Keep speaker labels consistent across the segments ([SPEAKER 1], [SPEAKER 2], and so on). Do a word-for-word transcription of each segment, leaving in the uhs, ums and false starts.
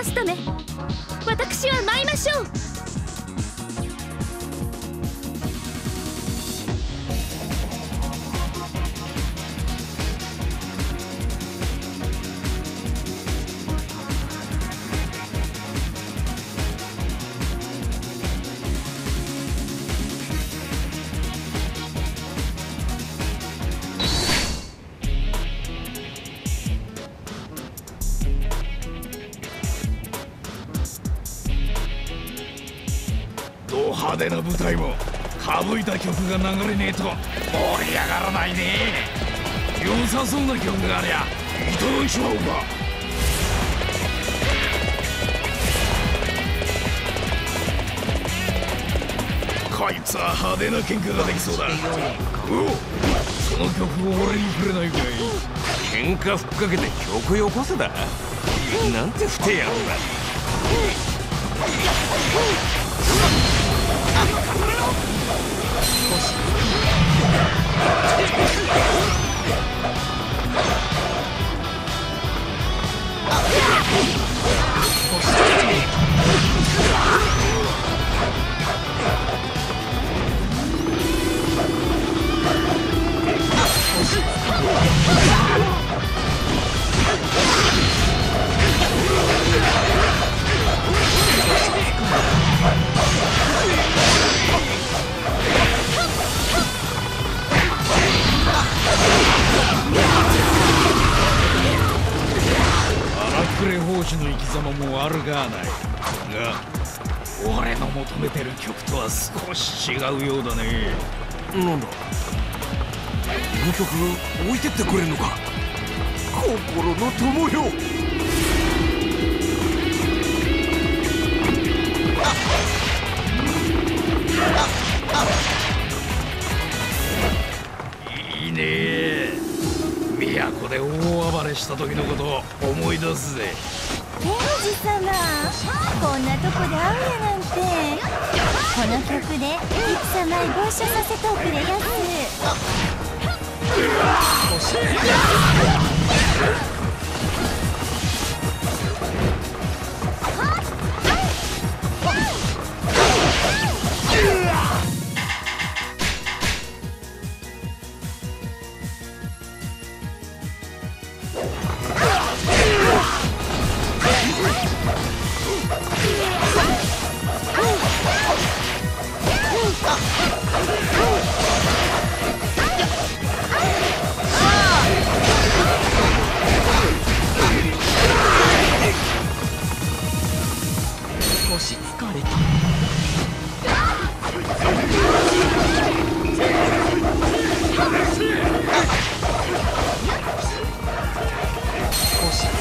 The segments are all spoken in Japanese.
[SPEAKER 1] なすため私は舞いましょう。
[SPEAKER 2] 派手な舞台も省いた曲が流れねえと盛り上がらないね。良さそうな曲がありゃいただいちまおうか。こいつは派手な喧嘩ができそうだ。おう、その曲を俺にくれないかい。
[SPEAKER 3] 喧嘩ふっかけて曲よこせだ。なんて不手やんだ。
[SPEAKER 2] の生き様もあるがないが、俺の求めてる曲とは少し違うようだね。
[SPEAKER 3] なんだ、この曲置いてってくれるのか。心の友よ。
[SPEAKER 2] いいねえ。都で大暴れした時のことを思い出すぜ。
[SPEAKER 4] 天使様、こんなとこで会うやなんて。この曲で戦前ご一緒させておくれやす。
[SPEAKER 5] 少し疲れた。少し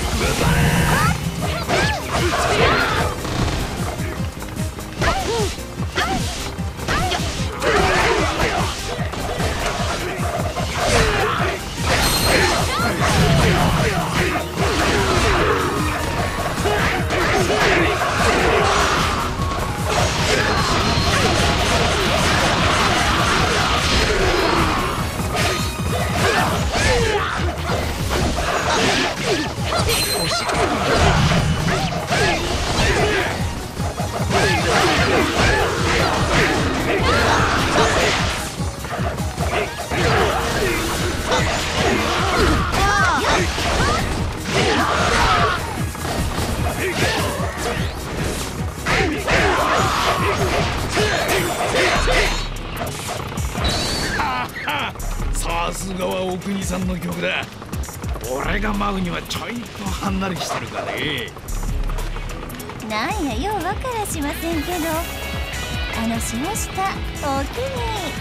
[SPEAKER 2] さすがはお国さんの曲だ。俺が舞うにはちょいとはんなりしてるかね。
[SPEAKER 4] なんやようわからしませんけど、楽しましたおおきに。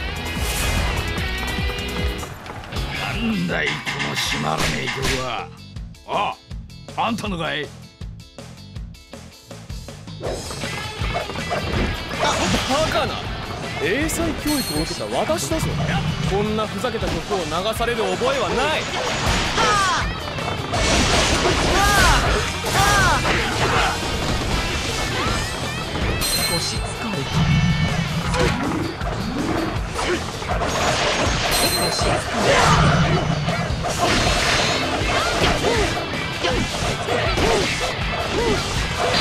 [SPEAKER 2] なんだいこの締まらねえ曲は。あ、あんたのかい。
[SPEAKER 6] バカな、英才教育を受けた私だぞ。こんなふざけた曲を流される覚えはない。
[SPEAKER 5] 少し疲れた。少し疲れた。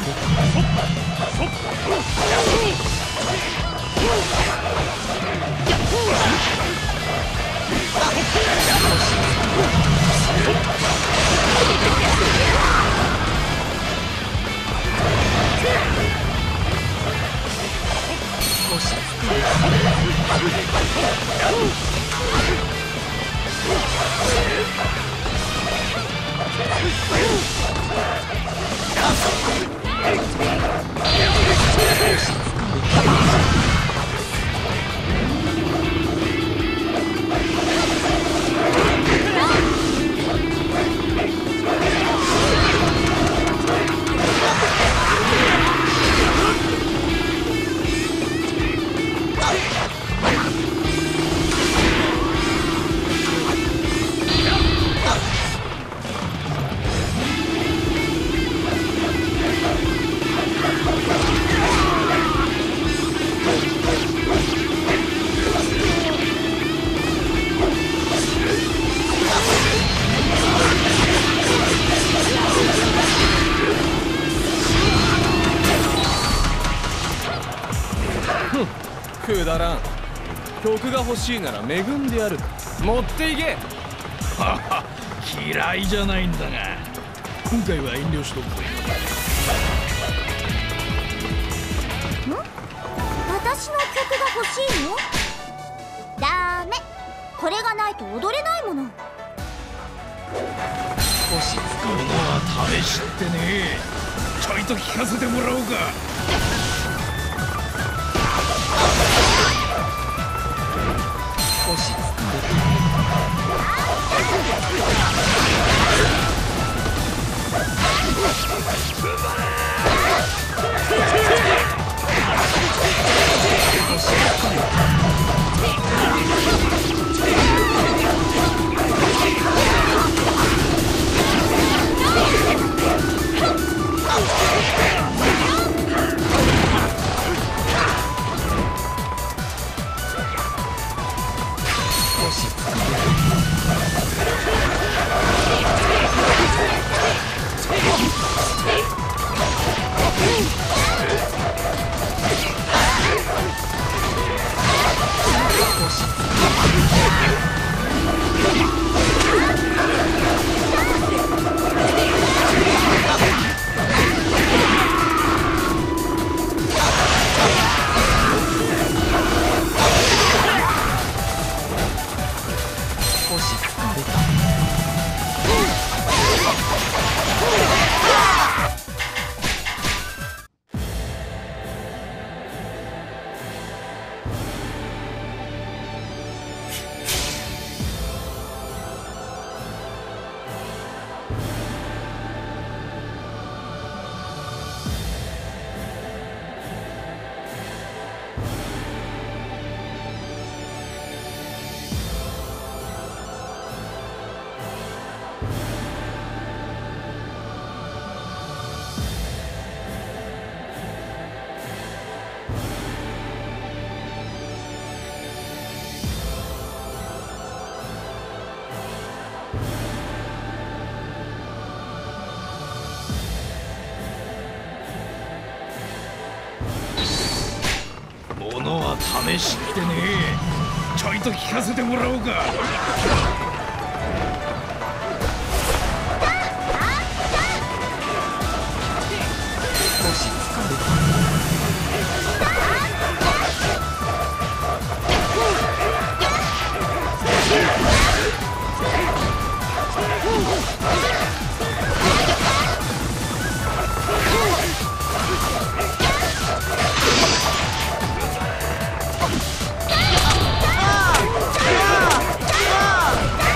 [SPEAKER 6] くだらん。曲が欲しいなら恵んでやる。持っていけ。
[SPEAKER 2] はは、嫌いじゃないんだが、今回は遠慮しとくぜ。
[SPEAKER 4] ん？私の曲が欲しいの？ダメ。これがないと踊れないもの。
[SPEAKER 5] 少し疲れ
[SPEAKER 2] 物は試しってね。ちょいと聞かせてもらおうか。
[SPEAKER 5] 少し疲れ
[SPEAKER 2] 物は試しってね。ちょいと聞かせてもらおうか。
[SPEAKER 5] 少し疲れた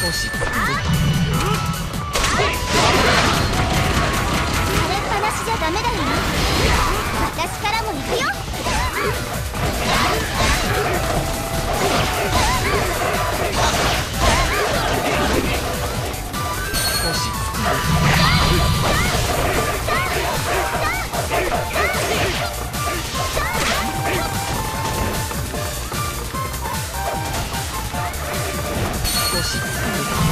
[SPEAKER 5] 少し疲れた。
[SPEAKER 4] 晴れっぱなしじゃダメだよ。私からも行くよ。
[SPEAKER 5] 少し疲れた。少し疲れた。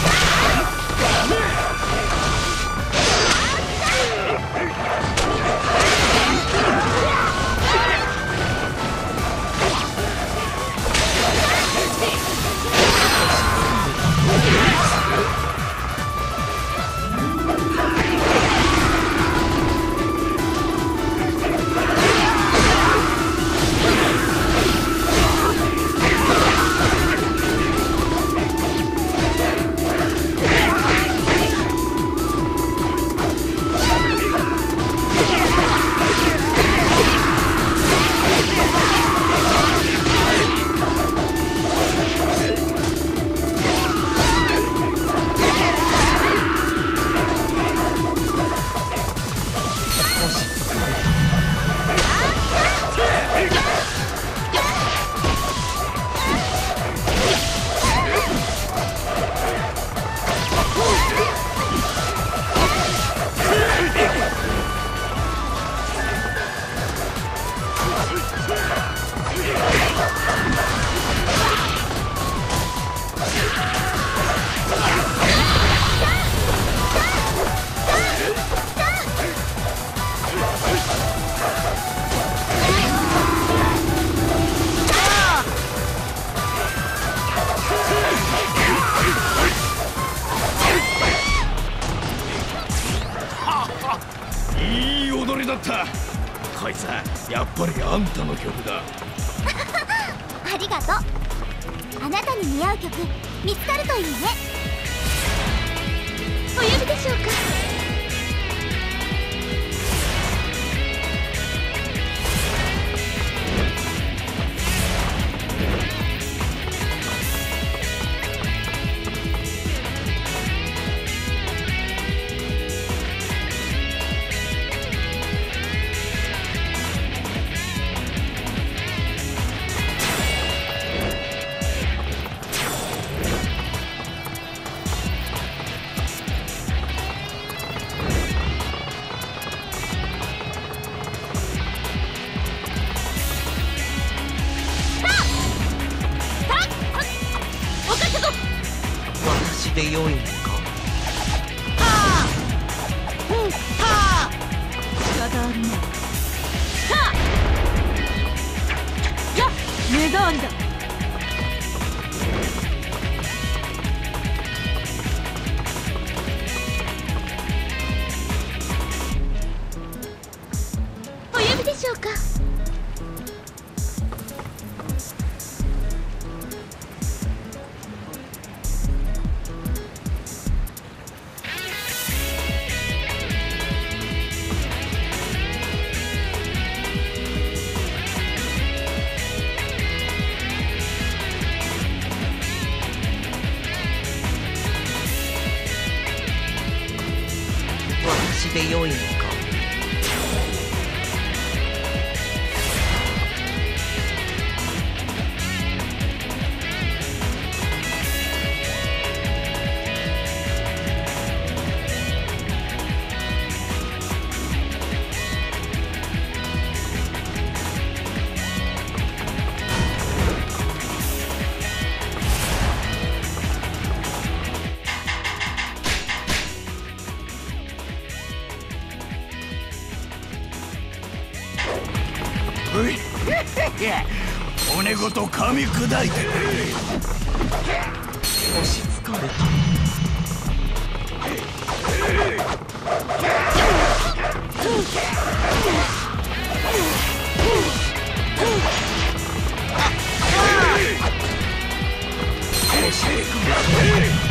[SPEAKER 2] いい踊りだった。こいつはやっぱりあんたの曲だ。
[SPEAKER 4] ありがとう。あなたに似合う曲見つかるといいね。
[SPEAKER 1] お呼びでしょうか。
[SPEAKER 5] 私で良いのか。
[SPEAKER 1] 仕方あるまい。はっやっ目障りだ。お呼びでしょうか。
[SPEAKER 5] 私で良いのか。
[SPEAKER 2] 骨ごと噛み砕いてくれ。
[SPEAKER 5] 少し疲れた。少し疲れた。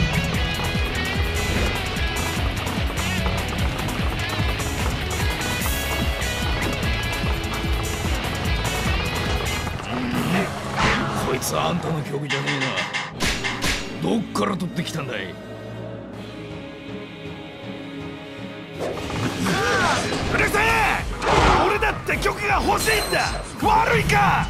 [SPEAKER 2] こいつあんたの曲じゃねえな。どっから取ってききたんだい。
[SPEAKER 3] うるせえ！俺だって曲が欲しいんだ。悪いか？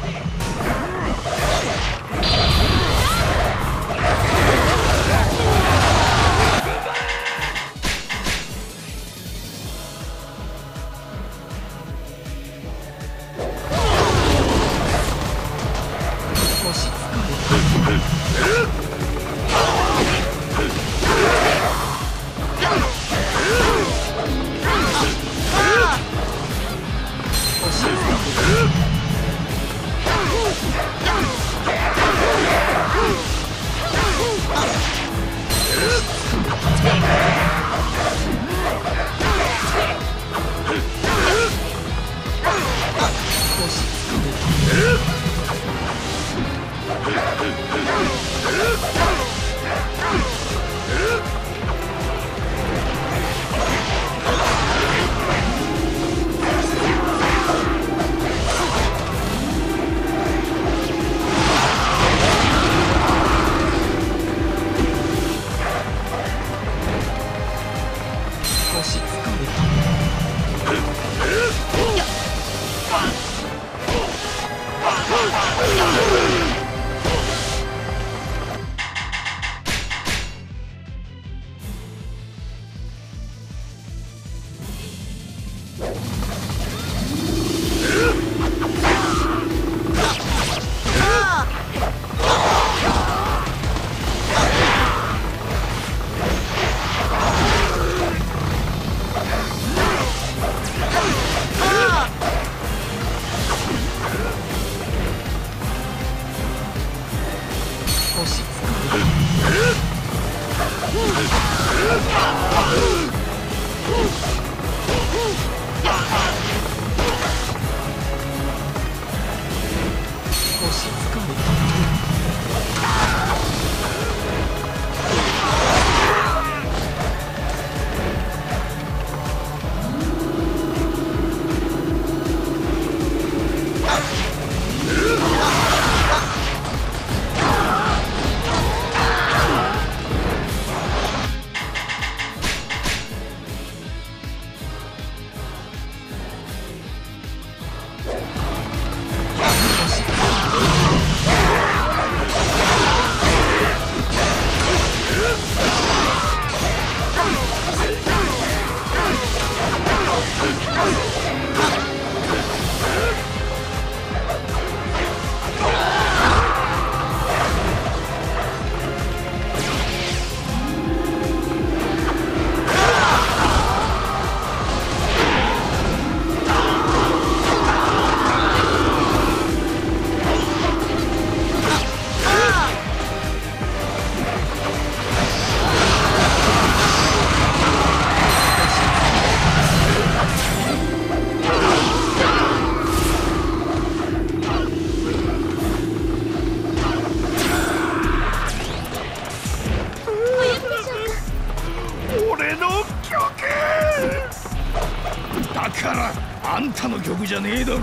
[SPEAKER 2] だからあんたの曲じゃねえだろ。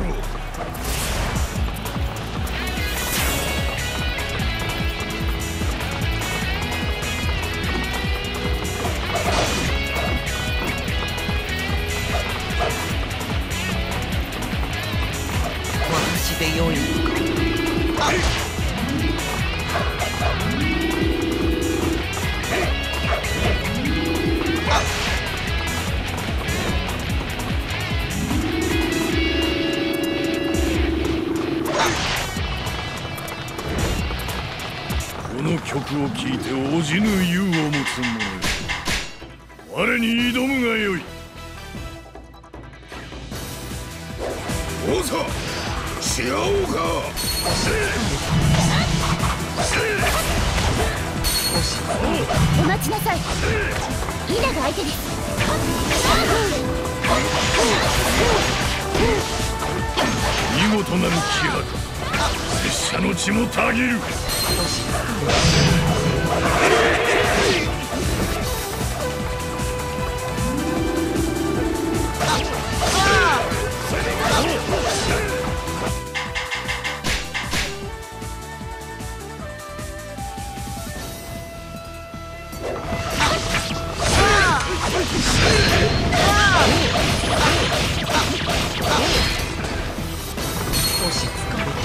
[SPEAKER 5] 私で良いのか。
[SPEAKER 2] この曲を聴いておじぬ勇を持つ者よ、我に挑むがよい。王さし合おうか。
[SPEAKER 1] お待ちなさい。イナが相手です。
[SPEAKER 2] 見事なる気迫、拙者の血もたぎる。
[SPEAKER 5] 少し疲れ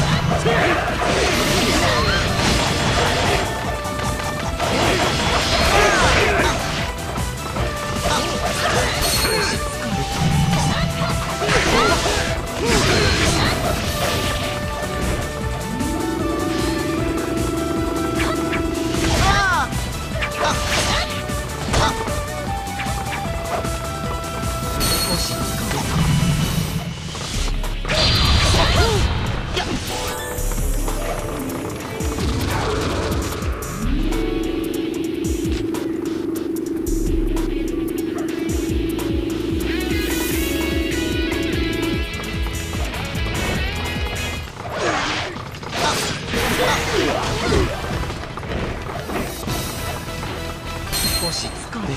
[SPEAKER 5] 少し疲れ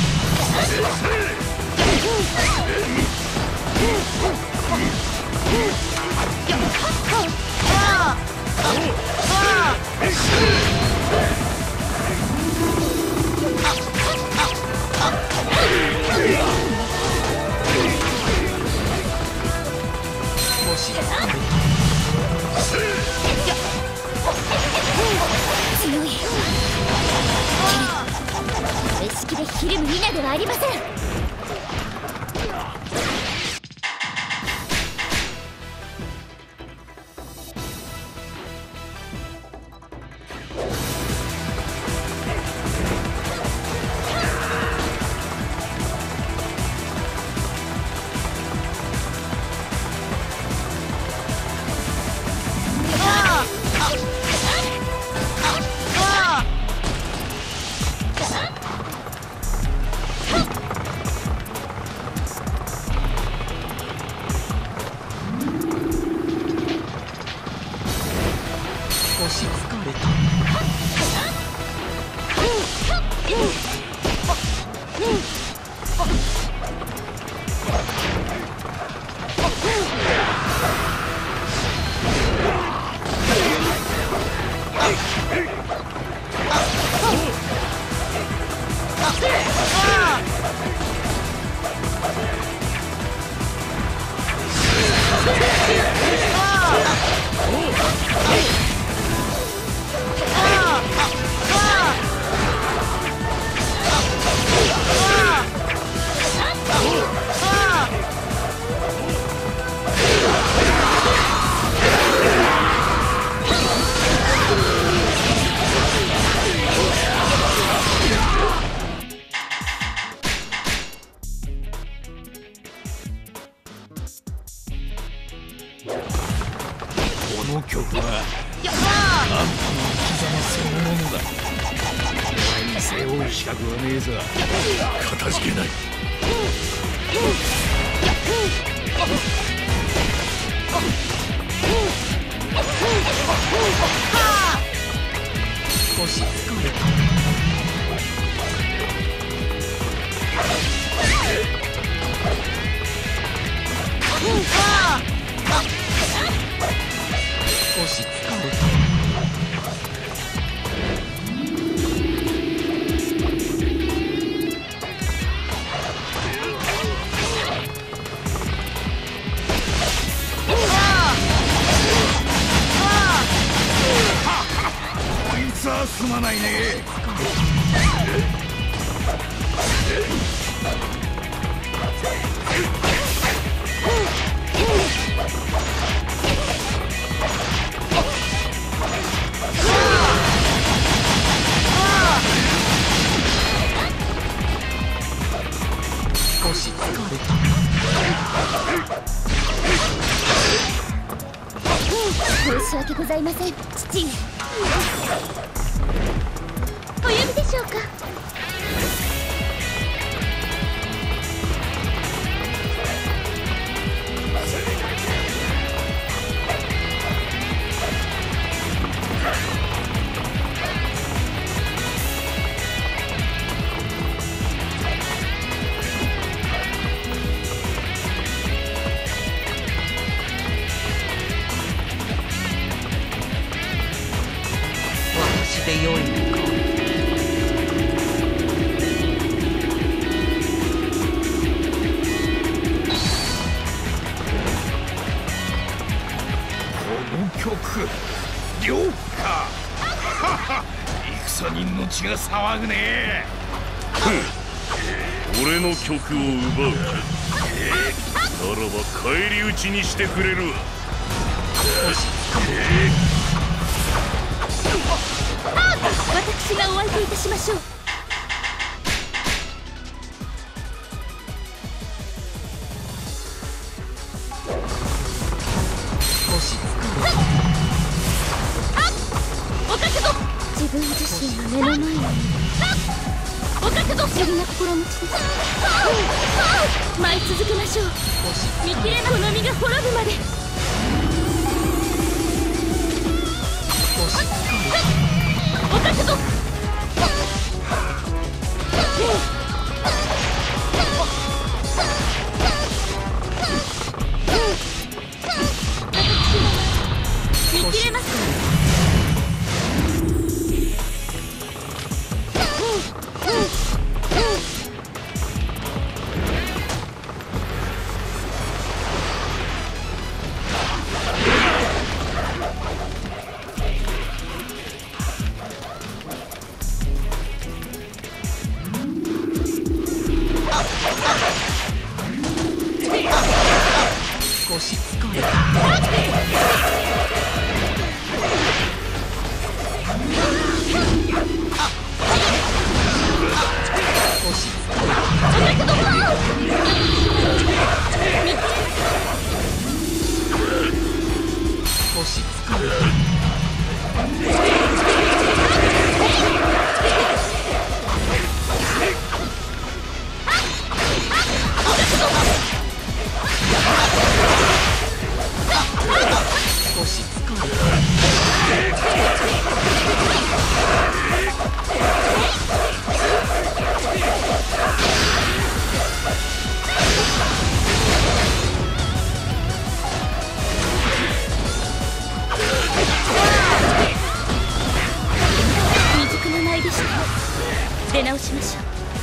[SPEAKER 1] 強い。無識でひるむ稲ではありません。
[SPEAKER 5] 少し疲れた
[SPEAKER 2] この曲はあんたの生き様そのものだ。お前に背負う資格はねえさ。かたじけない。
[SPEAKER 5] 少し疲れた少し疲れた
[SPEAKER 2] こいつはすまないね。
[SPEAKER 5] 少し疲れた
[SPEAKER 1] 申し訳ございません、父上。お呼びでしょうか。
[SPEAKER 5] 私
[SPEAKER 2] ちが騒ぐね。
[SPEAKER 7] 俺の曲を奪うか。ならば返り討ちにしてくれるわ。
[SPEAKER 1] 私がお相手いたしましょう。自分自身が目の前にいる。お覚悟、不思議な心持ちです。舞い続けましょう。見切れなこの身が滅ぶまで。お覚悟。見切れます。
[SPEAKER 5] 少し疲れた。少し疲れた。少し疲れた。少し疲れた。
[SPEAKER 1] 未熟な舞でした。出直しましょう。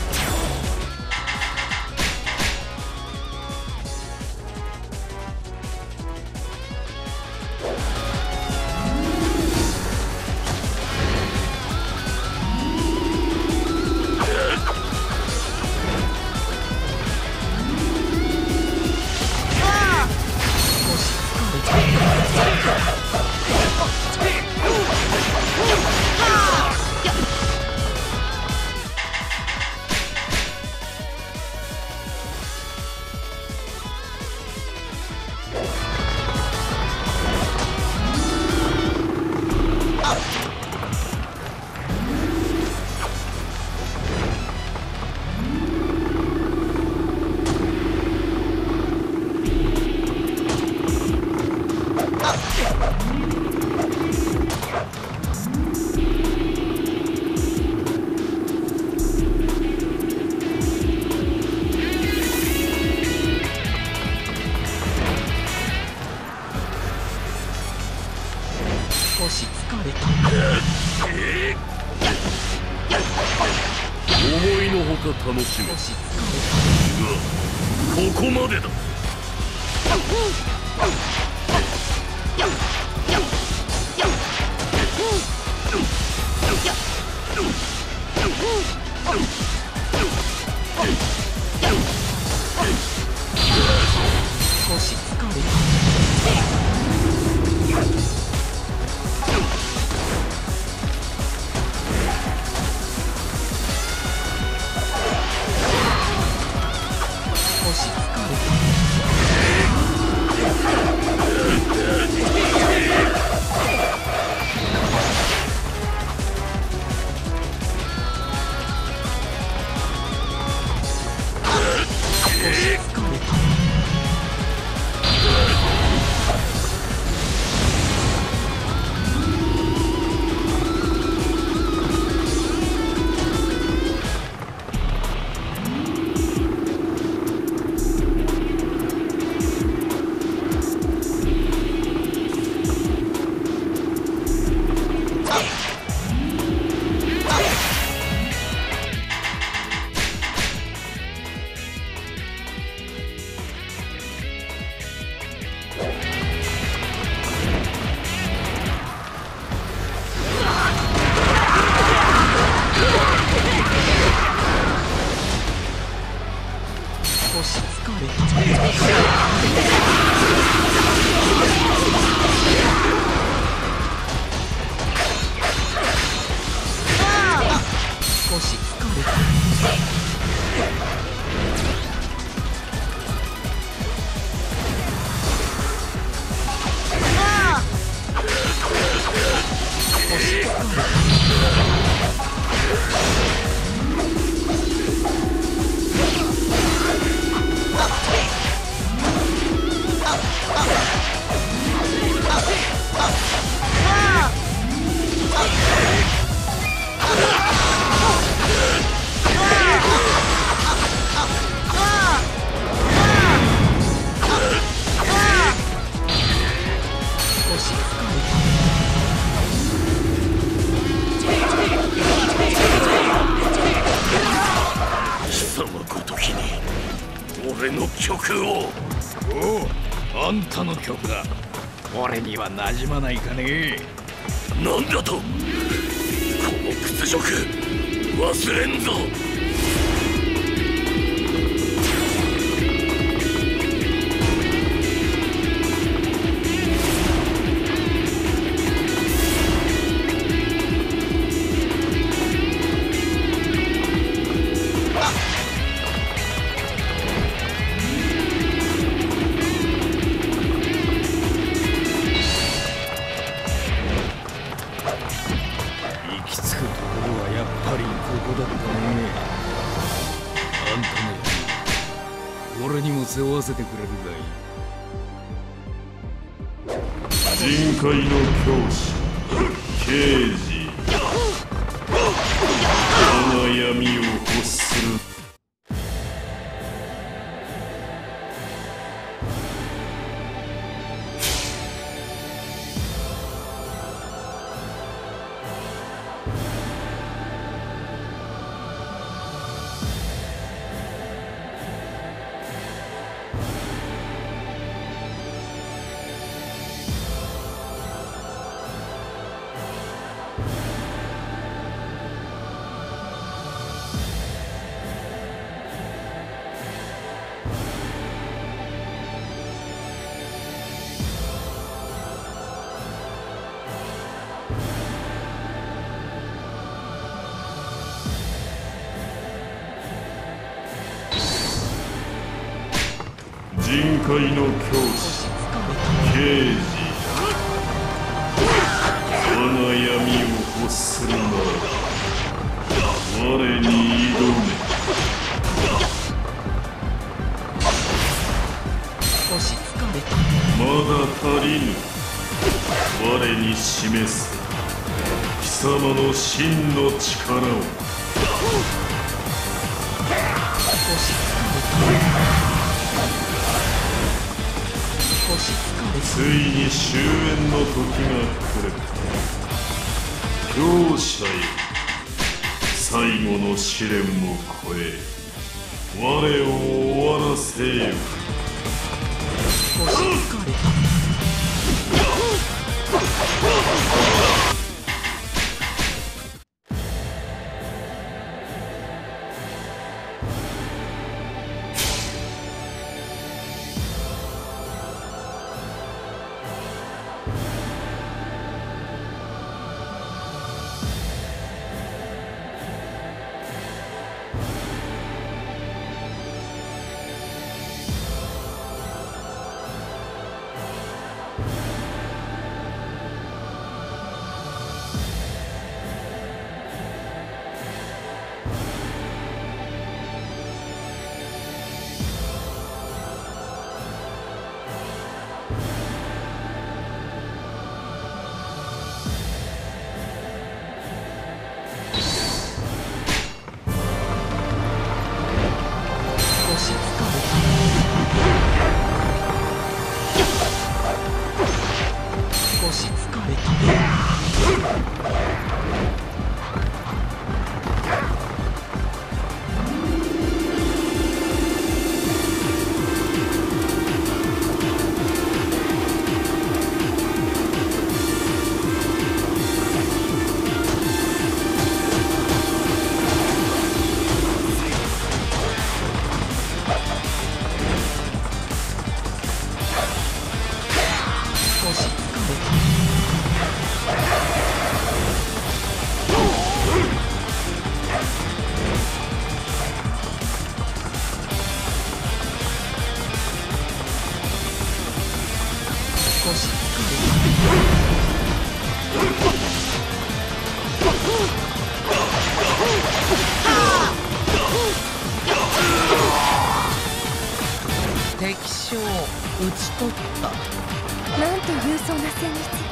[SPEAKER 5] 少し疲れた。
[SPEAKER 7] 思いのほか楽しめ。
[SPEAKER 5] 少し疲
[SPEAKER 7] がここまでだ。
[SPEAKER 5] 少し疲れた。少し疲れた。 少し疲れた。少し疲れた。
[SPEAKER 7] 俺の曲を。
[SPEAKER 2] おう、あんたの曲だ。俺には馴染まないかね。
[SPEAKER 7] なんだと。この屈辱忘れんぞ。
[SPEAKER 2] 俺にも背負わせてくれるかい。
[SPEAKER 7] 人海の教師刑事、我が闇を欲する。人海の教師刑事、我が闇を欲するなら我に挑め。
[SPEAKER 5] 少し疲れた。
[SPEAKER 7] まだ足りぬ。我に示す貴様の真の力を。
[SPEAKER 5] 少し疲れた。
[SPEAKER 7] ついに終焉の時が来る。強者よ、最後の試練を超え我を終わらせよ。
[SPEAKER 5] 少し疲れた。 少し疲れた。敵将討ち取った。
[SPEAKER 4] なんと勇壮な戦術。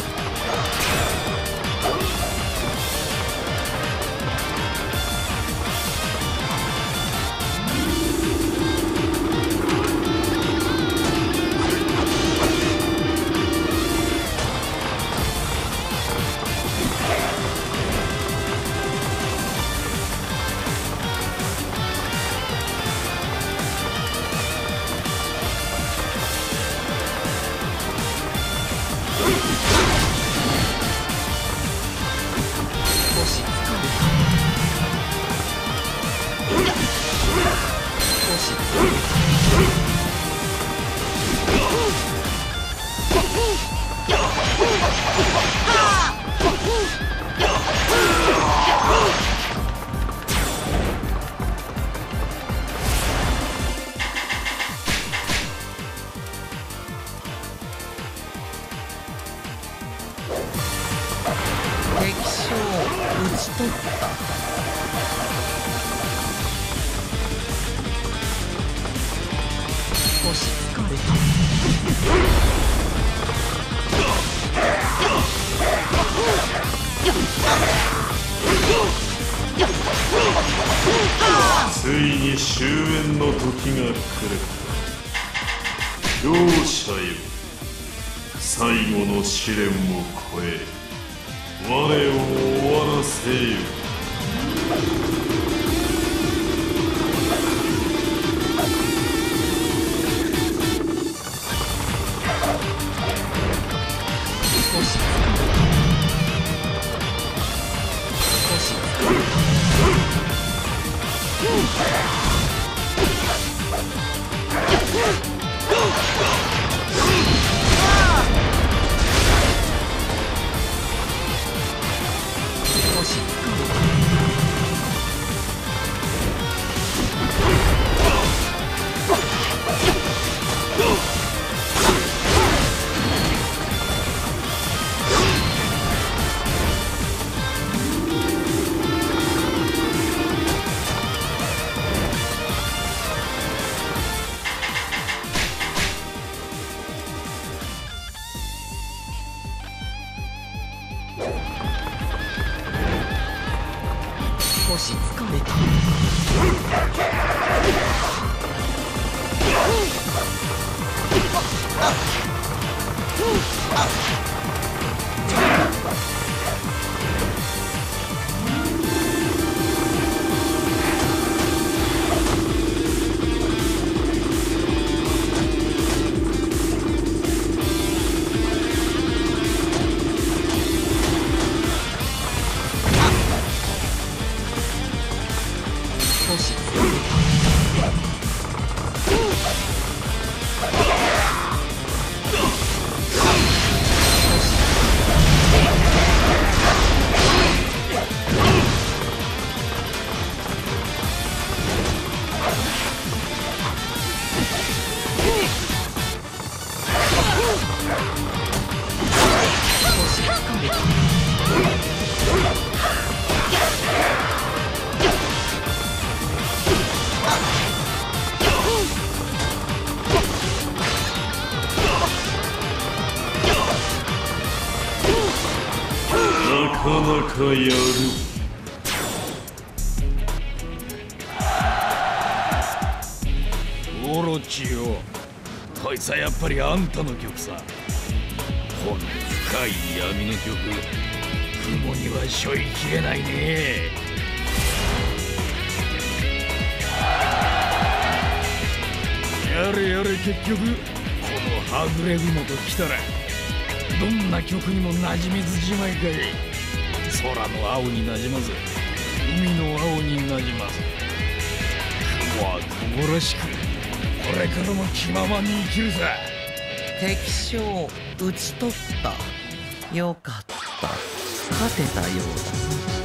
[SPEAKER 5] 敵将討ち取った。少し疲れた。
[SPEAKER 7] ついに終焉の時が来る。容赦よ、最後の試練を超え我を終わらせよ。
[SPEAKER 5] 少し疲れた。少し疲れた。少し疲れた。少し疲れた。少し疲れた。
[SPEAKER 7] なかなかやる。
[SPEAKER 2] オロチよ、こいつはやっぱりあんたの曲さ。この深い闇の曲、雲には背負いきれないね。やれやれ、結局このはぐれ雲ときたらどんな曲にも馴染めずじまいかい。空の青になじまず、海の青になじまず、雲は雲らしく、これからも気ままに生きるさ。
[SPEAKER 5] 敵将討ち取った。よかった。勝てたようだ。